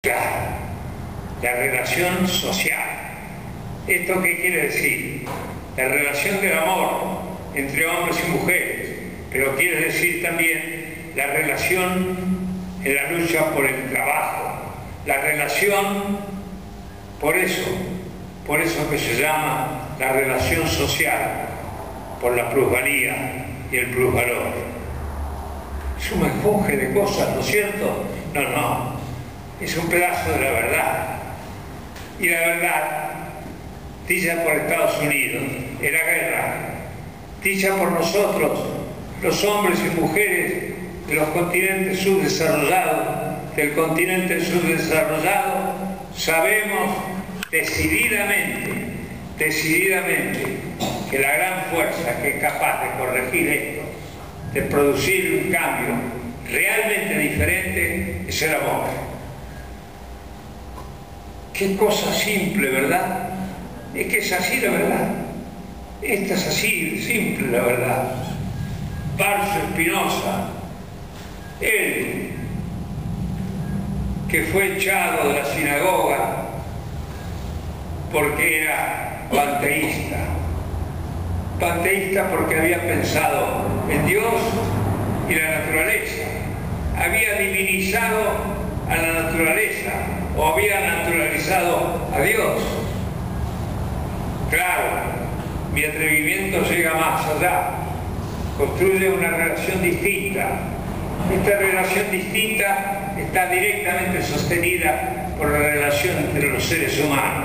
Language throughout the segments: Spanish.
la relación social. ¿Esto qué quiere decir? La relación del amor entre hombres y mujeres, pero quiere decir también la relación en la lucha por el trabajo, la relación, por eso que se llama la relación social, por la plusvalía y el plusvalor. Es un menjunje de cosas, ¿no es cierto? No, es un pedazo de la verdad. Y la verdad, dicha por Estados Unidos, en la guerra, dicha por nosotros, los hombres y mujeres de los continentes subdesarrollados, del continente subdesarrollado, sabemos decididamente que la gran fuerza que es capaz de corregir esto, de producir un cambio realmente diferente, es el amor. Qué cosa simple, ¿verdad? Es que es así la verdad. Esta es así, simple la verdad. Barcio Spinoza, él, que fue echado de la sinagoga porque era panteísta. Panteísta porque había pensado en Dios y la naturaleza. Había divinizado a la naturaleza o había naturalizado a Dios. Claro, mi atrevimiento llega más allá. Construye una relación distinta. Esta relación distinta está directamente sostenida por la relación entre los seres humanos.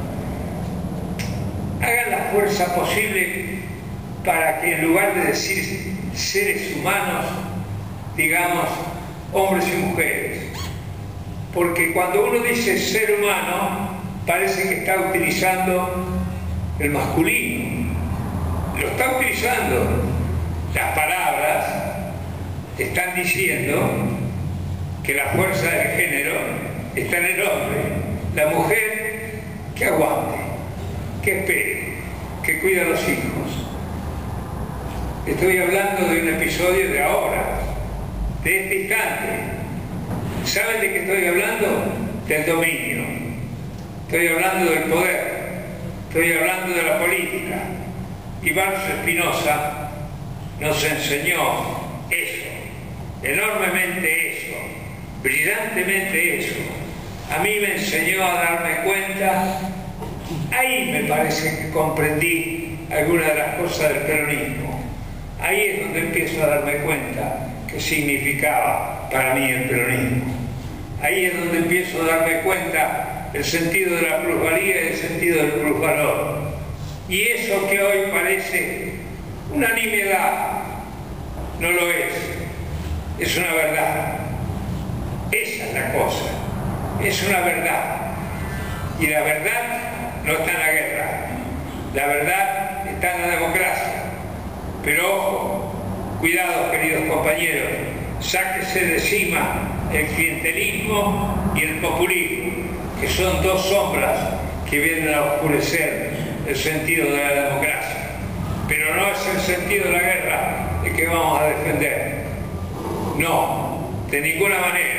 Hagan la fuerza posible para que en lugar de decir seres humanos, digamos hombres y mujeres. Porque cuando uno dice ser humano, parece que está utilizando el masculino. Lo está utilizando. Las palabras están diciendo que la fuerza del género está en el hombre. La mujer que aguante, que espere, que cuida a los hijos. Estoy hablando de un episodio de ahora, de este instante. ¿Saben de qué estoy hablando? Del dominio. Estoy hablando del poder. Estoy hablando de la política. Y Barcio Spinoza nos enseñó eso, enormemente eso, brillantemente eso. A mí me enseñó a darme cuenta, ahí me parece que comprendí algunas de las cosas del peronismo. Ahí es donde empiezo a darme cuenta qué significaba para mí el peronismo. Ahí es donde empiezo a darme cuenta el sentido de la plusvalía y el sentido del plusvalor. Y eso que hoy parece una nimiedad, no lo es una verdad. Esa es la cosa, es una verdad. Y la verdad no está en la guerra, la verdad está en la democracia. Pero ojo, cuidado queridos compañeros, sáquese de encima el clientelismo y el populismo, que son dos sombras que vienen a oscurecer el sentido de la democracia. Pero no es el sentido de la guerra el que vamos a defender. No, de ninguna manera.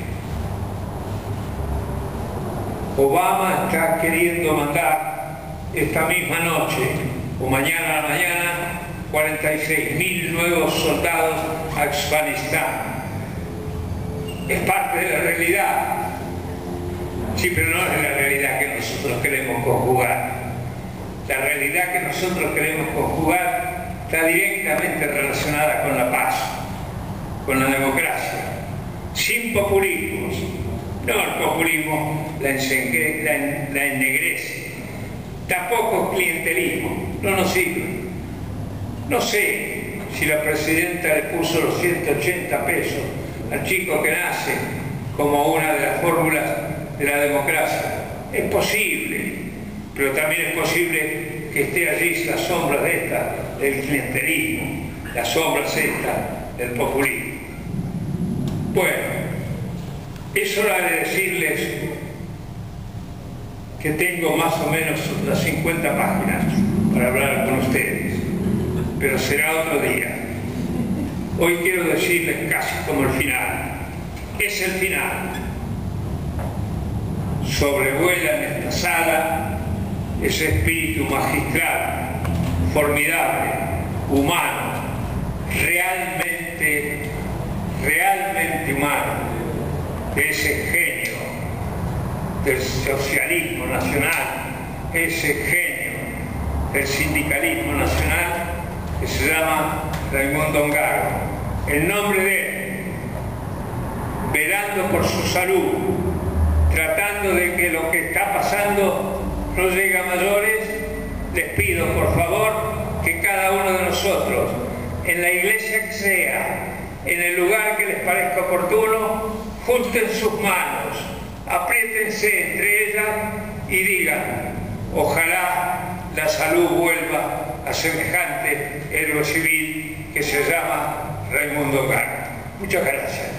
Obama está queriendo mandar esta misma noche o mañana a la mañana 46.000 nuevos soldados a Afganistán. Es parte de la realidad. Sí, pero no es la realidad que nosotros queremos conjugar. La realidad que nosotros queremos conjugar está directamente relacionada con la paz, con la democracia, sin populismos. No, el populismo la ennegrece. Tampoco el clientelismo, no nos sirve. No sé si la presidenta le puso los 180 pesos al chico que nace como una de las fórmulas de la democracia. Es posible, pero también es posible que esté allí las sombras del clientelismo, las sombras del populismo. Bueno, es hora de decirles que tengo más o menos unas 50 páginas para hablar con ustedes, pero será otro día. Hoy quiero decirles casi como el final. Es el final. sobrevuela en esta sala ese espíritu magistral, formidable, humano, realmente humano, de ese genio del socialismo nacional, ese genio del sindicalismo nacional que se llama Raimundo Ongaro. El nombre de él, velando por su salud, tratando de que lo que está pasando no llegue a mayores, les pido por favor que cada uno de nosotros, en la iglesia que sea, en el lugar que les parezca oportuno, junten sus manos, apriétense entre ellas y digan: ojalá la salud vuelva a semejante héroe civil que se llama Raimundo Ongaro. Muchas gracias.